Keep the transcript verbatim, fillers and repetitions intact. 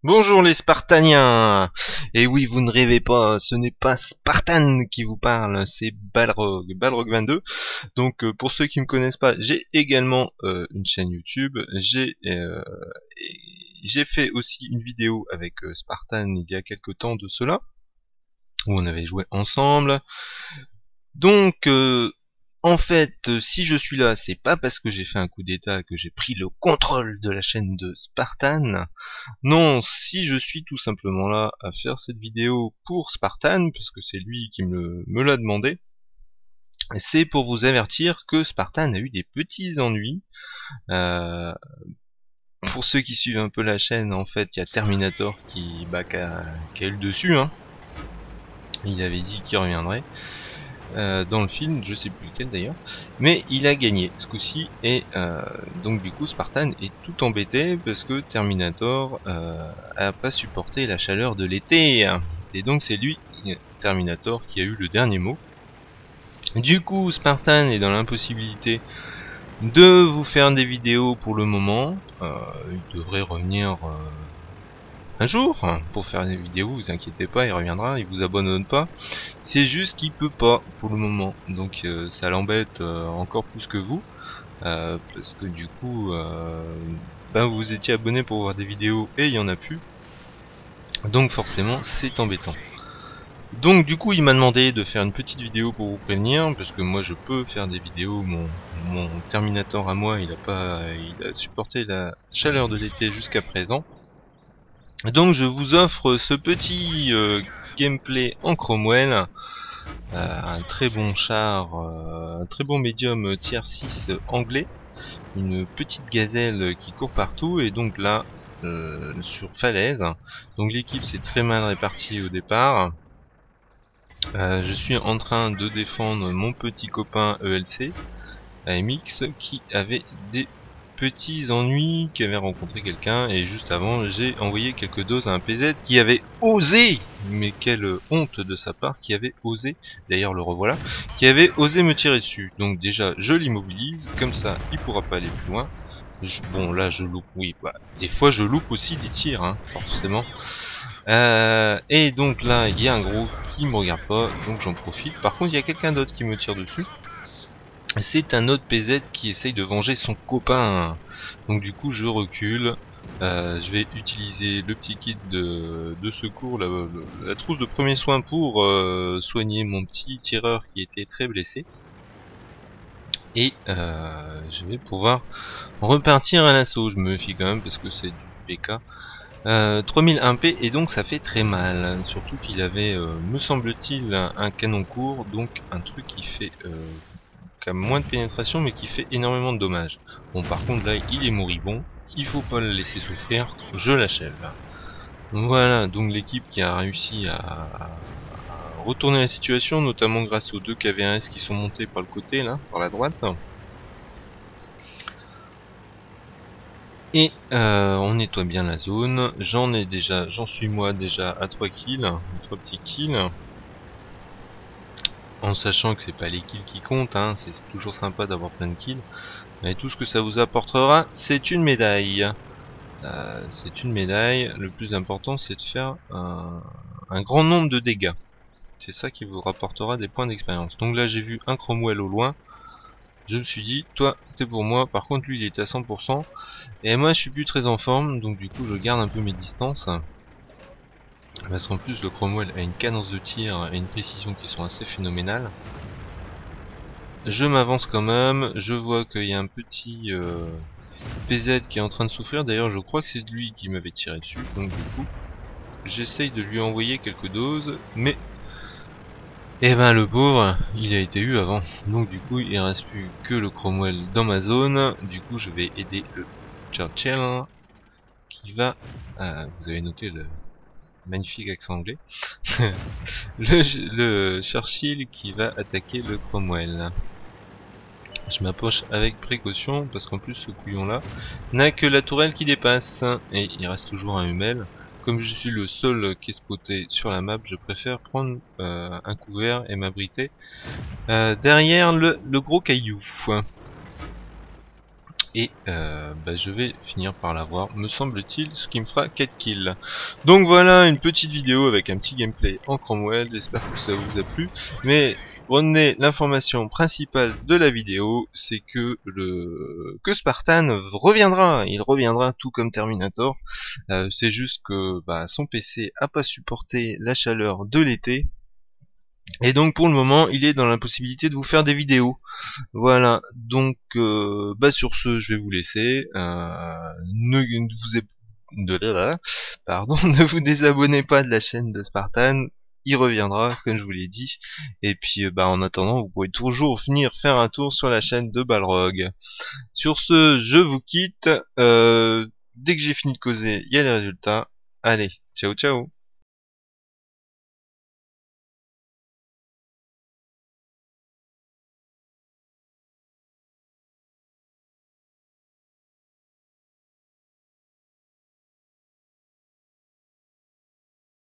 Bonjour les Spartaniens. Et oui, vous ne rêvez pas, ce n'est pas Spartan qui vous parle, c'est Balrog, Balrog vingt-deux. Donc euh, pour ceux qui me connaissent pas, j'ai également euh, une chaîne YouTube. J'ai euh, j'ai fait aussi une vidéo avec euh, Spartan il y a quelques temps de cela, où on avait joué ensemble. Donc euh, en fait, euh, si je suis là, c'est pas parce que j'ai fait un coup d'état que j'ai pris le contrôle de la chaîne de Spartan. Non, si je suis tout simplement là à faire cette vidéo pour Spartan, puisque c'est lui qui me, me l'a demandé, c'est pour vous avertir que Spartan a eu des petits ennuis. Euh, pour ceux qui suivent un peu la chaîne, en fait, il y a Terminator qui, bah, qui, a, qui a eu le dessus. Hein. Il avait dit qu'il reviendrait. Euh, dans le film, je sais plus lequel d'ailleurs, mais il a gagné ce coup-ci et euh, donc du coup Spartan est tout embêté parce que Terminator euh, a pas supporté la chaleur de l'été et donc c'est lui, Terminator, qui a eu le dernier mot. Du coup Spartan est dans l'impossibilité de vous faire des vidéos pour le moment. Euh, il devrait revenir euh, un jour pour faire des vidéos, vous inquiétez pas, il reviendra, il vous abandonne pas. C'est juste qu'il peut pas pour le moment, donc euh, ça l'embête euh, encore plus que vous, euh, parce que du coup, euh, ben vous étiez abonné pour voir des vidéos et il y en a plus, donc forcément c'est embêtant. Donc du coup il m'a demandé de faire une petite vidéo pour vous prévenir, parce que moi je peux faire des vidéos, mon, mon Terminator à moi il a pas, il a supporté la chaleur de l'été jusqu'à présent. Donc je vous offre ce petit euh, gameplay en Cromwell, euh, un très bon char, euh, un très bon médium tier six anglais, une petite gazelle qui court partout, et donc là euh, sur falaise. Donc l'équipe s'est très mal répartie au départ. Euh, je suis en train de défendre mon petit copain E L C A M X qui avait des petits ennuis, qui avait rencontré quelqu'un, et juste avant j'ai envoyé quelques doses à un P Z qui avait osé, mais quelle honte de sa part, qui avait osé, d'ailleurs le revoilà, qui avait osé me tirer dessus. Donc déjà je l'immobilise, comme ça il pourra pas aller plus loin. Je, bon là je loupe, oui, bah, des fois je loupe aussi des tirs, hein, forcément. Euh, et donc là il y a un gros qui me regarde pas, donc j'en profite. Par contre il y a quelqu'un d'autre qui me tire dessus. C'est un autre P Z qui essaye de venger son copain. Donc du coup je recule. Euh, je vais utiliser le petit kit de, de secours, la, la trousse de premiers soins pour euh, soigner mon petit tireur qui était très blessé. Et euh, je vais pouvoir repartir à l'assaut. Je me méfie quand même parce que c'est du P K. Euh, trois mille un P, et donc ça fait très mal. Surtout qu'il avait, euh, me semble-t-il, un, un canon court, donc un truc qui fait... Euh, qui a moins de pénétration mais qui fait énormément de dommages. Bon, par contre là il est moribond, il faut pas le laisser souffrir, je l'achève. Voilà, donc l'équipe qui a réussi à, à retourner la situation, notamment grâce aux deux K V un S qui sont montés par le côté là, par la droite. Et euh, on nettoie bien la zone. J'en ai déjà, j'en suis moi déjà à trois kills, trois petits kills. En sachant que c'est pas les kills qui comptent, hein, c'est toujours sympa d'avoir plein de kills. Mais tout ce que ça vous apportera, c'est une médaille. Euh, c'est une médaille. Le plus important, c'est de faire un, un grand nombre de dégâts. C'est ça qui vous rapportera des points d'expérience. Donc là, j'ai vu un Cromwell au loin. Je me suis dit, toi, t'es pour moi. Par contre, lui, il était à cent pour cent. Et moi, je suis plus très en forme. Donc du coup, je garde un peu mes distances. Parce qu'en plus, le Cromwell a une cadence de tir et une précision qui sont assez phénoménales. Je m'avance quand même. Je vois qu'il y a un petit... Euh, P Z qui est en train de souffrir, d'ailleurs je crois que c'est lui qui m'avait tiré dessus, donc du coup j'essaye de lui envoyer quelques doses, mais eh ben le pauvre il a été eu avant, donc du coup il reste plus que le Cromwell dans ma zone. Du coup je vais aider le Churchill qui va, euh, vous avez noté le magnifique accent anglais, le, le Churchill qui va attaquer le Cromwell. Je m'approche avec précaution parce qu'en plus ce couillon là n'a que la tourelle qui dépasse et il reste toujours un humel. Comme je suis le seul qui est spoté sur la map, je préfère prendre euh, un couvert et m'abriter euh, derrière le, le gros caillou. Et euh, bah, je vais finir par l'avoir, me semble-t-il, ce qui me fera quatre kills. Donc voilà, une petite vidéo avec un petit gameplay en Cromwell, j'espère que ça vous a plu. Mais retenez l'information principale de la vidéo, c'est que le que Spartan reviendra, il reviendra tout comme Terminator. Euh, c'est juste que bah, son P C a pas supporté la chaleur de l'été. Et donc pour le moment, il est dans l'impossibilité de vous faire des vidéos. Voilà, donc euh, bah sur ce, je vais vous laisser. Euh, ne, ne vous é- de là, là, pardon, ne vous désabonnez pas de la chaîne de Spartan. Il reviendra, comme je vous l'ai dit. Et puis, euh, bah en attendant, vous pouvez toujours venir faire un tour sur la chaîne de Balrog. Sur ce, je vous quitte. Euh, dès que j'ai fini de causer, il y a les résultats. Allez, ciao ciao.